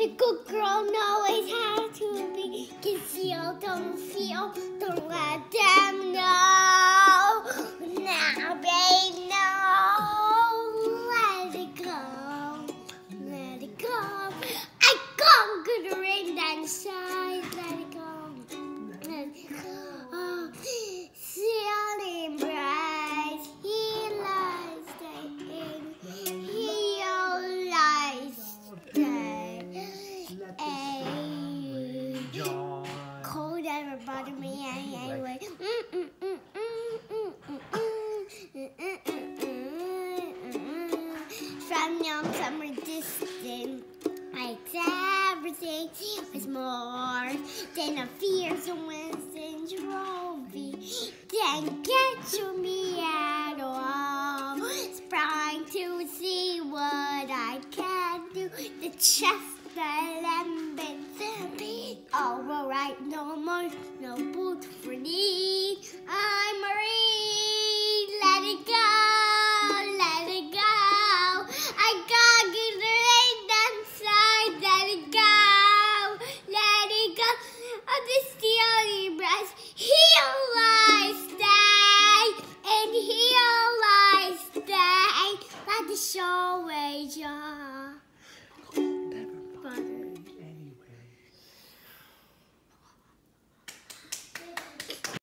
The good girl knows how to be concealed, don't feel, don't let them know. Now, babe, no, let it go, let it go. I conquered the rain inside, let it go, let it go. Sailing bright, he lies there, he lies there. Cold ever bother me anyway. From young summer distant, like everything was more than a fearsome Winston trophy. Didn't get to me at all. Trying to see what I can do. The chest, the lemon, all alright, no more, no boot for need. I'm married, let it go, let it go. I gotta get the rain inside, let it go, let it go. Oh, this the only breath. He always stay, and he always stay. Let the show wage on.